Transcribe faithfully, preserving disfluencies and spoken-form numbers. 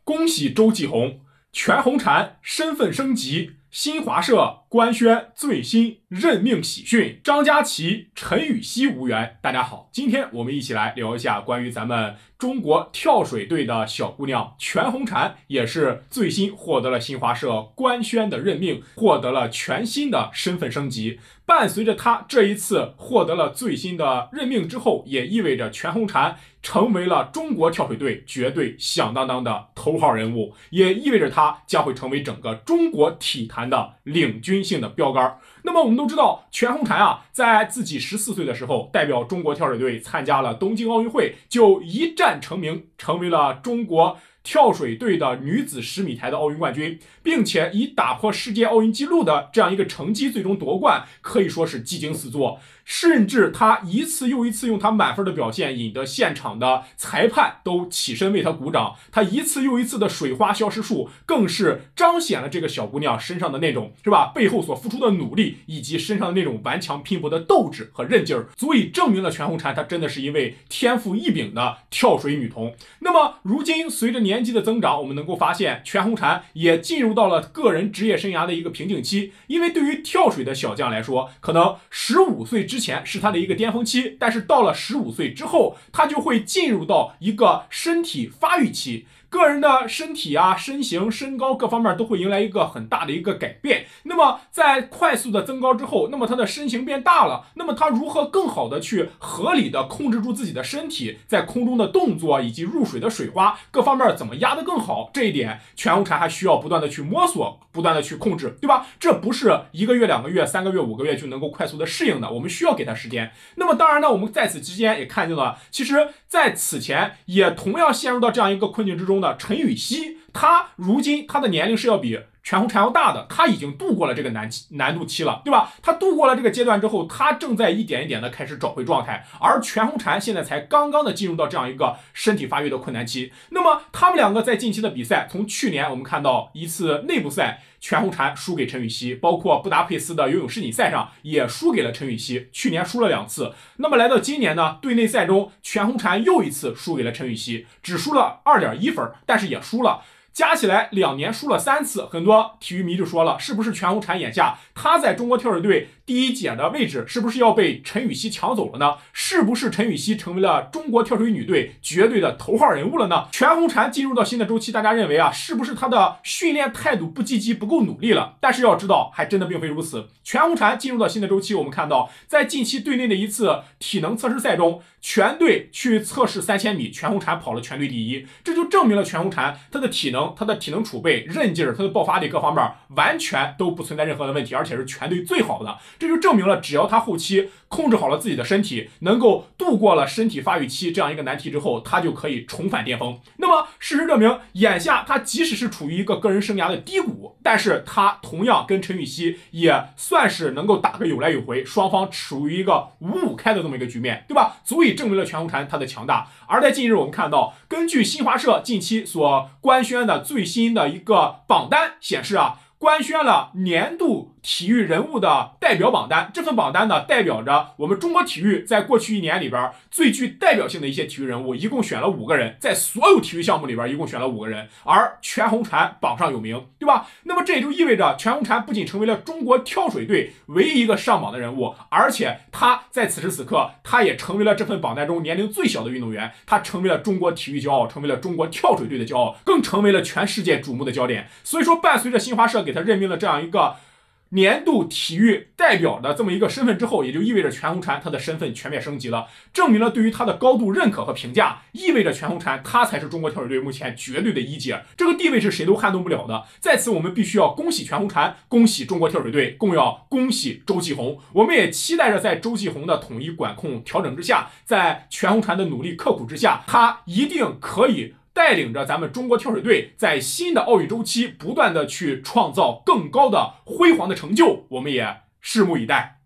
恭喜周继红，全红婵身份升级，新华社官宣最新任命喜讯，张家齐、陈芋汐无缘。大家好，今天我们一起来聊一下关于咱们中国跳水队的小姑娘全红婵，也是最新获得了新华社官宣的任命，获得了全新的身份升级。伴随着她这一次获得了最新的任命之后，也意味着全红婵成为了中国跳水队绝对响当当的头号人物，也意味着她将会成为整个中国体坛的领军性的标杆。那么我们都知道，全红婵啊，在自己十四岁的时候，代表中国跳水队参加了东京奥运会，就一战成名，成为了中国跳水队的女子十米台的奥运冠军，并且以打破世界奥运纪录的这样一个成绩最终夺冠，可以说是技惊四座。甚至他一次又一次用他满分的表现，引得现场的裁判都起身为他鼓掌。他一次又一次的水花消失术，更是彰显了这个小姑娘身上的那种是吧背后所付出的努力，以及身上的那种顽强拼搏的斗志和韧劲儿，足以证明了全红婵她真的是一位天赋异禀的跳水女童。那么如今随着年纪的增长，我们能够发现全红婵也进入到了个人职业生涯的一个瓶颈期。因为对于跳水的小将来说，可能十五岁之前是他的一个巅峰期，但是到了十五岁之后，他就会进入到一个身体发育期，个人的身体啊、身形、身高各方面都会迎来一个很大的一个改变。那么在快速的增高之后，那么他的身形变大了，那么他如何更好的去合理的控制住自己的身体，在空中的动作以及入水的水花各方面怎么压得更好，这一点全红婵还需要不断的去摸索，不断的去控制，对吧？这不是一个月、两个月、三个月、五个月就能够快速的适应的，我们需要给他时间。那么当然呢，我们在此之间也看见了，其实在此前也同样陷入到这样一个困境之中的陈芋汐，她如今她的年龄是要比全红婵要大的，她已经度过了这个难难度期了，对吧？她度过了这个阶段之后，她正在一点一点的开始找回状态，而全红婵现在才刚刚的进入到这样一个身体发育的困难期。那么他们两个在近期的比赛，从去年我们看到一次内部赛，全红婵输给陈芋汐，包括布达佩斯的游泳世锦赛上也输给了陈芋汐，去年输了两次。那么来到今年呢，队内赛中全红婵又一次输给了陈芋汐，只输了 二点一分，但是也输了。加起来两年输了三次，很多体育迷就说了，是不是全红婵眼下她在中国跳水队第一姐的位置是不是要被陈芋汐抢走了呢？是不是陈芋汐成为了中国跳水女队绝对的头号人物了呢？全红婵进入到新的周期，大家认为啊，是不是她的训练态度不积极、不够努力了？但是要知道，还真的并非如此。全红婵进入到新的周期，我们看到在近期队内的一次体能测试赛中，全队去测试三千米，全红婵跑了全队第一，这就证明了全红婵她的体能、她的体能储备、韧劲儿、她的爆发力各方面完全都不存在任何的问题，而且是全队最好的。这就证明了，只要他后期控制好了自己的身体，能够度过了身体发育期这样一个难题之后，他就可以重返巅峰。那么事实证明，眼下他即使是处于一个个人生涯的低谷，但是他同样跟陈芋汐也算是能够打个有来有回，双方处于一个五五开的这么一个局面，对吧？足以证明了全红婵她的强大。而在近日我们看到，根据新华社近期所官宣的最新的一个榜单显示啊，官宣了年度体育人物的代表榜单。这份榜单呢，代表着我们中国体育在过去一年里边最具代表性的一些体育人物，一共选了五个人，在所有体育项目里边一共选了五个人，而全红婵榜上有名，对吧？那么这也就意味着全红婵不仅成为了中国跳水队唯一一个上榜的人物，而且她在此时此刻，她也成为了这份榜单中年龄最小的运动员，她成为了中国体育骄傲，成为了中国跳水队的骄傲，更成为了全世界瞩目的焦点。所以说，伴随着新华社给她任命了这样一个年度体育代表的这么一个身份之后，也就意味着全红婵她的身份全面升级了，证明了对于她的高度认可和评价，意味着全红婵她才是中国跳水队目前绝对的一姐，这个地位是谁都撼动不了的。在此我们必须要恭喜全红婵，恭喜中国跳水队，更要恭喜周继红。我们也期待着在周继红的统一管控调整之下，在全红婵的努力刻苦之下，她一定可以带领着咱们中国跳水队在新的奥运周期不断的去创造更高的辉煌的成就，我们也拭目以待。